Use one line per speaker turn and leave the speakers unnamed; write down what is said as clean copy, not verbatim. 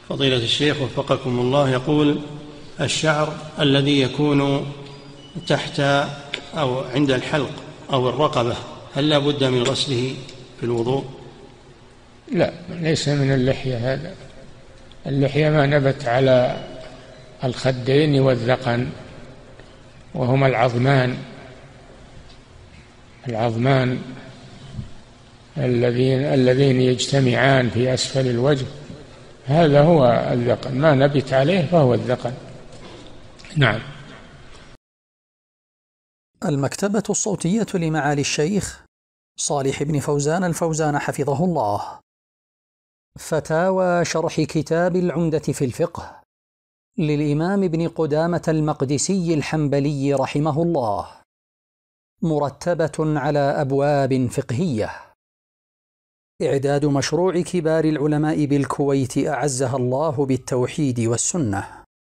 فضيلة الشيخ وفقكم الله، يقول: الشعر الذي يكون تحت أو عند الحلق أو الرقبة هل لا بد من غسله في الوضوء؟
لا، ليس من اللحية هذا. اللحية ما نبت على الخدين والذقن، وهما العظمان اللذين يجتمعان في أسفل الوجه، هذا هو الذقن، ما نبت عليه فهو الذقن. نعم.
المكتبة الصوتية لمعالي الشيخ صالح بن فوزان الفوزان حفظه الله. فتاوى شرح كتاب العمدة في الفقه للإمام ابن قدامة المقدسي الحنبلي رحمه الله، مرتبة على أبواب فقهية. إعداد مشروع كبار العلماء بالكويت أعزها الله بالتوحيد والسنة.